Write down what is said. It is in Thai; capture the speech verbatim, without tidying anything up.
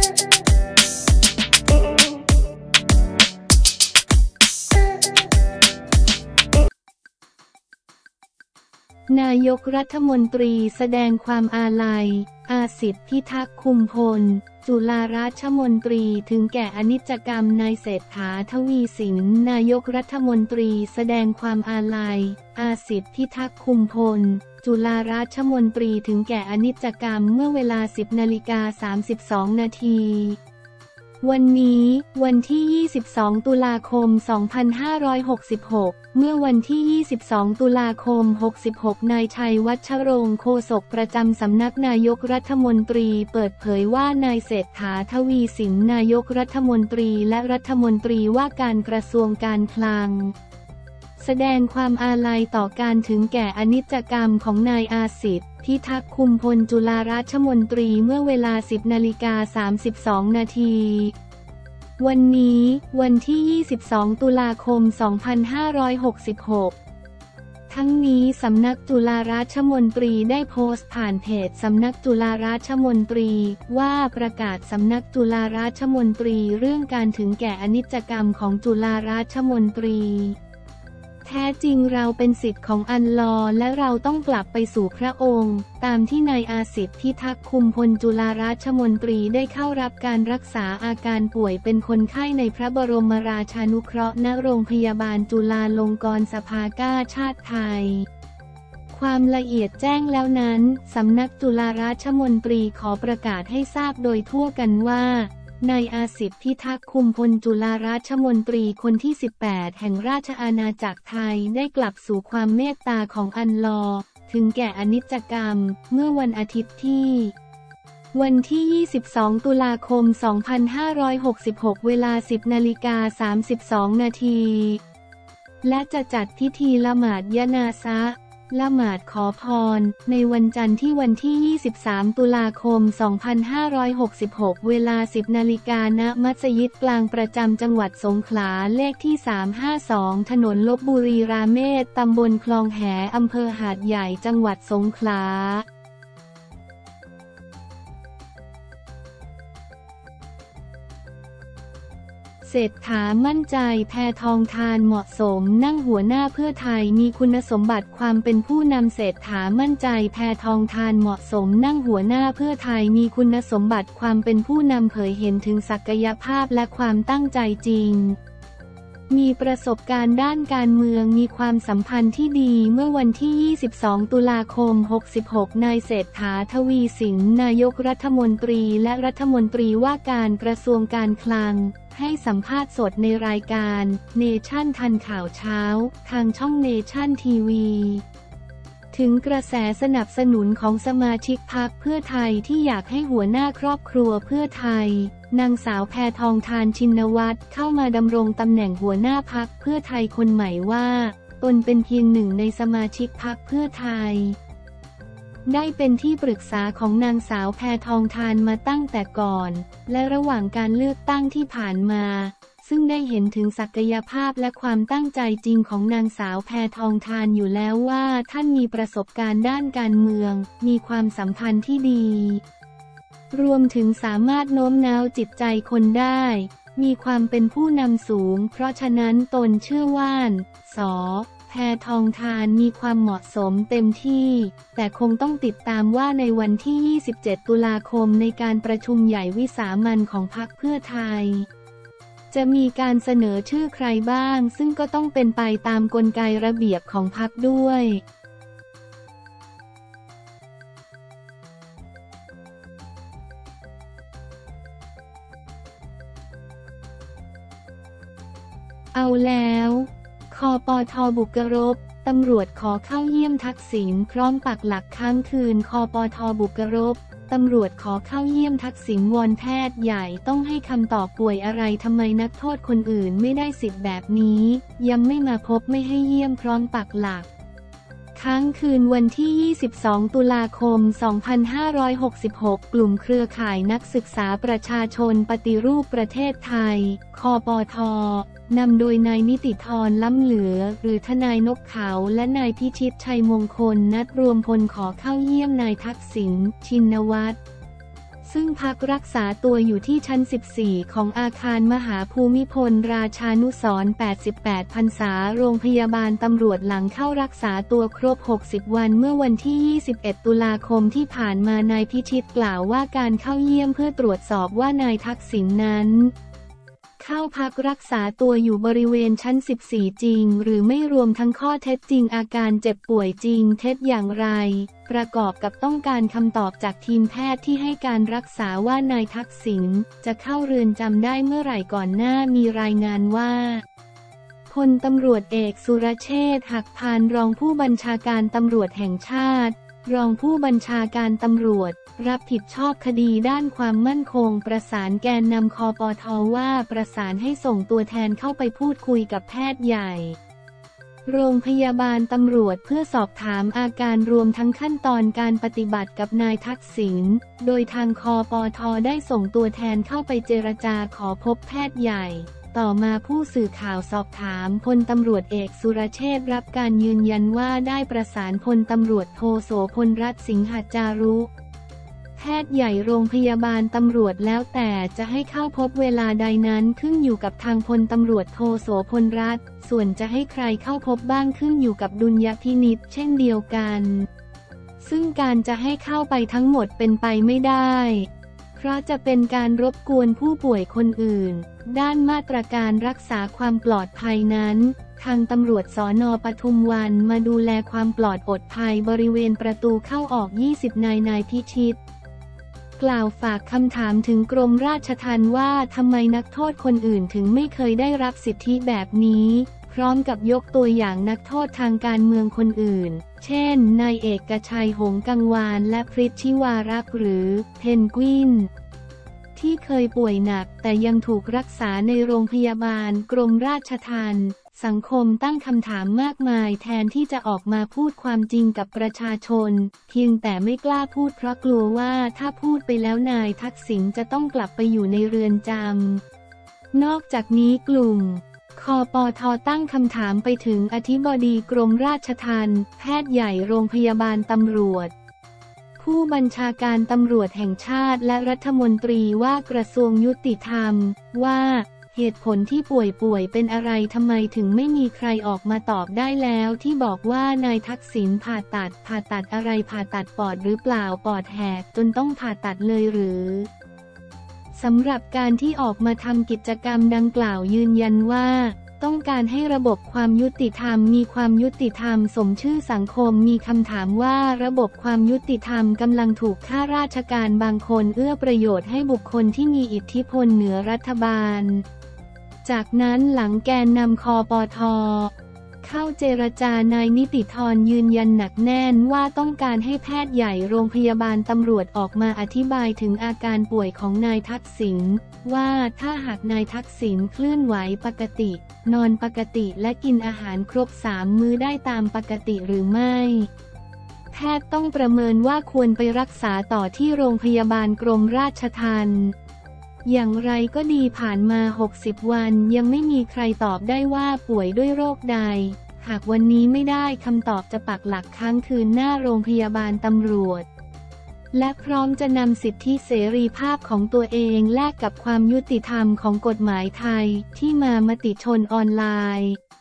นายกรัฐมนตรีแสดงความอาลัยอาสิทธิ์พิทักษ์คุมพลจุฬาราชมนตรีถึงแก่อนิจกรรมนายเศรษฐาทวีสินนายกรัฐมนตรีแสดงความอาลัยอาสิทธิ์พิทักษ์คุมพลจุฬาราชมนตรีถึงแก่อนิจกรรมเมื่อเวลา สิบนาฬิกาสามสิบสองนาทีวันนี้วันที่ยี่สิบสองตุลาคมสองพันห้าร้อยหกสิบหกเมื่อวันที่ยี่สิบสองตุลาคมหกสิบหกนายชัยวัชรงค์โฆษกประจำสำนักนายกรัฐมนตรีเปิดเผยว่านายเศรษฐาทวีสินนายกรัฐมนตรีและรัฐมนตรีว่าการกระทรวงการคลังแสดงความอาลัยต่อการถึงแก่อนิจกรรมของนายอาสิทธิ์พิทักษ์คุมพลจุฬาราชมนตรีเมื่อเวลา สิบนาฬิกาสามสิบสองนาทีวันนี้วันที่ยี่สิบสองตุลาคมสองพันห้าร้อยหกสิบหกทั้งนี้สำนักจุฬาราชมนตรีได้โพสต์ผ่านเพจสำนักจุฬาราชมนตรีว่าประกาศสำนักจุฬาราชมนตรีเรื่องการถึงแก่อนิจกรรมของจุฬาราชมนตรีแท้จริงเราเป็นศิษย์ของอัลลอฮ์และเราต้องกลับไปสู่พระองค์ตามที่นายอาสิทธิ์พิทักษ์คุมพลจุฬาราชมนตรีได้เข้ารับการรักษาอาการป่วยเป็นคนไข้ในพระบรมราชานุเคราะห์ณโรงพยาบาลจุฬาลงกรณ์สภากาชาดไทยความละเอียดแจ้งแล้วนั้นสำนักจุฬาราชมนตรีขอประกาศให้ทราบโดยทั่วกันว่านายอาสิทธิ์พิทักษ์คุมพลจุฬาราชมนตรีคนที่สิบแปดแห่งราชอาณาจักรไทยได้กลับสู่ความเมตตาของอัลลอฮ์ถึงแก่อนิจกรรมเมื่อวันอาทิตย์ที่วันที่ยี่สิบสองตุลาคมสองพันห้าร้อยหกสิบหกเวลา สิบนาฬิกาสามสิบสองนาทีและจะจัดพิธีละหมาดยะนาซะห์ละหมาดขอพรในวันจันทร์ที่วันที่ยี่สิบสามตุลาคมสองพันห้าร้อยหกสิบหกเวลา สิบนาฬิกาณมัสยิดกลางประจำจังหวัดสงขลาเลขที่สามห้าสองถนนลพบุรีราเมศตำบลคลองแหอำเภอหาดใหญ่จังหวัดสงขลาเศรษฐามั่นใจแพทองธารเหมาะสมนั่งหัวหน้าเพื่อไทยมีคุณสมบัติความเป็นผู้นำเศรษฐามั่นใจแพทองธารเหมาะสมนั่งหัวหน้าเพื่อไทยมีคุณสมบัติความเป็นผู้นำเผยเห็นถึงศักยภาพและความตั้งใจจริงมีประสบการณ์ด้านการเมืองมีความสัมพันธ์ที่ดีเมื่อวันที่ยี่สิบสองตุลาคมหกสิบหกนายเศรษฐาทวีสินนายกรัฐมนตรีและรัฐมนตรีว่าการกระทรวงการคลังให้สัมภาษณ์สดในรายการเนชั่นทันข่าวเช้าทางช่องเนชั่นทีวีถึงกระแสสนับสนุนของสมาชิกพรรคเพื่อไทยที่อยากให้หัวหน้าครอบครัวเพื่อไทยนางสาวแพทองธารชินวัตรเข้ามาดำรงตำแหน่งหัวหน้าพรรคเพื่อไทยคนใหม่ว่าตนเป็นเพียงหนึ่งในสมาชิกพรรคเพื่อไทยได้เป็นที่ปรึกษาของนางสาวแพทองธารมาตั้งแต่ก่อนและระหว่างการเลือกตั้งที่ผ่านมาซึ่งได้เห็นถึงศักยภาพและความตั้งใจจริงของนางสาวแพทองธารอยู่แล้วว่าท่านมีประสบการณ์ด้านการเมืองมีความสัมพันธ์ที่ดีรวมถึงสามารถโน้มน้าวจิตใจคนได้มีความเป็นผู้นำสูงเพราะฉะนั้นตนเชื่อว่าส.แพทองธารมีความเหมาะสมเต็มที่แต่คงต้องติดตามว่าในวันที่ยี่สิบเจ็ดตุลาคมในการประชุมใหญ่วิสามัญของพรรคเพื่อไทยจะมีการเสนอชื่อใครบ้างซึ่งก็ต้องเป็นไปตามกลไกระเบียบของพรรคด้วยเอาแล้วคปท.บุกรบตำรวจขอเข้าเยี่ยมทักษิณพร้อมปักหลักค้างคืนคปท.บุกรบตำรวจขอเข้าเยี่ยมทักษิณวอนแพทย์ใหญ่ต้องให้คำตอบป่วยอะไรทำไมนักโทษคนอื่นไม่ได้สิทธิ์แบบนี้ยังไม่มาพบไม่ให้เยี่ยมพร้อมปักหลักค้างคืนวันที่ยี่สิบสองตุลาคมสองพันห้าร้อยหกสิบหกกลุ่มเครือข่ายนักศึกษาประชาชนปฏิรูปประเทศไทยคปท.นำโดยนายนิติธรล้ำเหลือหรือทนายนกเขาและนายพิชิตชัยมงคลนัดรวมพลขอเข้าเยี่ยมนายทักษิณชินวัตรสซึ่งพักรักษาตัวอยู่ที่ชั้น สิบสี่ ของอาคารมหาภูมิพลราชานุสรณ์ แปดสิบแปด พรรษาโรงพยาบาลตำรวจหลังเข้ารักษาตัวครบ หกสิบ วันเมื่อวันที่ ยี่สิบเอ็ด ตุลาคมที่ผ่านมานายพิชิตกล่าวว่าการเข้าเยี่ยมเพื่อตรวจสอบว่านายทักษิณนั้นเข้าพักรักษาตัวอยู่บริเวณชั้น สิบสี่ จริงหรือไม่รวมทั้งข้อเท็จจริงอาการเจ็บป่วยจริงเท็จอย่างไรประกอบกับต้องการคำตอบจากทีมแพทย์ที่ให้การรักษาว่านายทักษิณจะเข้าเรือนจำได้เมื่อไหร่ก่อนหน้ามีรายงานว่าพลตำรวจเอกสุรเชษฐ์หักพานรองผู้บัญชาการตำรวจแห่งชาติรองผู้บัญชาการตำรวจรับผิดชอบคดีด้านความมั่นคงประสานแกนนำคปท.ว่าประสานให้ส่งตัวแทนเข้าไปพูดคุยกับแพทย์ใหญ่โรงพยาบาลตำรวจเพื่อสอบถามอาการรวมทั้งขั้นตอนการปฏิบัติกับนายทักษิณโดยทางคปท.ได้ส่งตัวแทนเข้าไปเจรจาขอพบแพทย์ใหญ่ต่อมาผู้สื่อข่าวสอบถามพลตำรวจเอกสุรเชษฐ์รับการยืนยันว่าได้ประสานพลตำรวจโทโสพลรัตน์สิงหจารุแพทย์ใหญ่โรงพยาบาลตำรวจแล้วแต่จะให้เข้าพบเวลาใดนั้นขึ้นอยู่กับทางพลตำรวจโทโสพลรัตน์ส่วนจะให้ใครเข้าพบบ้างขึ้นอยู่กับดุลยพินิจเช่นเดียวกันซึ่งการจะให้เข้าไปทั้งหมดเป็นไปไม่ได้เพราะจะเป็นการรบกวนผู้ป่วยคนอื่นด้านมาตรการรักษาความปลอดภัยนั้นทางตำรวจสน.ปทุมวันมาดูแลความปลอดภัยบริเวณประตูเข้าออก ยี่สิบ นายนายพิชิตกล่าวฝากคำถามถึงกรมราชทัณฑ์ว่าทำไมนักโทษคนอื่นถึงไม่เคยได้รับสิทธิแบบนี้พร้อมกับยกตัวอย่างนักโทษทางการเมืองคนอื่นเช่นนายเอกชัยหงส์กังวานและพริชชิวารักษ์หรือเพนกวินที่เคยป่วยหนักแต่ยังถูกรักษาในโรงพยาบาลกรมราชทัณฑ์สังคมตั้งคำถามมากมายแทนที่จะออกมาพูดความจริงกับประชาชนเพียงแต่ไม่กล้าพูดเพราะกลัวว่าถ้าพูดไปแล้วนายทักษิณจะต้องกลับไปอยู่ในเรือนจำนอกจากนี้กลุ่มคปท.ตั้งคำถามไปถึงอธิบดีกรมราชทัณฑ์แพทย์ใหญ่โรงพยาบาลตำรวจผู้บัญชาการตำรวจแห่งชาติและรัฐมนตรีว่ากระทรวงยุติธรรมว่าเหตุผลที่ป่วยป่วยเป็นอะไรทำไมถึงไม่มีใครออกมาตอบได้แล้วที่บอกว่านายทักษิณผ่าตัดผ่าตัดอะไรผ่าตัดปอดหรือเปล่าปอดแหกจนต้องผ่าตัดเลยหรือสำหรับการที่ออกมาทำกิจกรรมดังกล่าวยืนยันว่าต้องการให้ระบบความยุติธรรมมีความยุติธรรมสมชื่อสังคมมีคำถามว่าระบบความยุติธรรมกำลังถูกข้าราชการบางคนเอื้อประโยชน์ให้บุคคลที่มีอิทธิพลเหนือรัฐบาลจากนั้นหลังแกนนำคปท.เข้าเจรจานายนิติธรยืนยันหนักแน่นว่าต้องการให้แพทย์ใหญ่โรงพยาบาลตำรวจออกมาอธิบายถึงอาการป่วยของนายทักษิณว่าถ้าหากนายทักษิณเคลื่อนไหวปกตินอนปกติและกินอาหารครบสามมื้อได้ตามปกติหรือไม่แพทย์ต้องประเมินว่าควรไปรักษาต่อที่โรงพยาบาลกรมราชทัณฑ์อย่างไรก็ดีผ่านมา หกสิบ วันยังไม่มีใครตอบได้ว่าป่วยด้วยโรคใดหากวันนี้ไม่ได้คำตอบจะปักหลักค้างคืนหน้าโรงพยาบาลตำรวจและพร้อมจะนำสิทธิเสรีภาพของตัวเองแลกกับความยุติธรรมของกฎหมายไทยที่มามติชนออนไลน์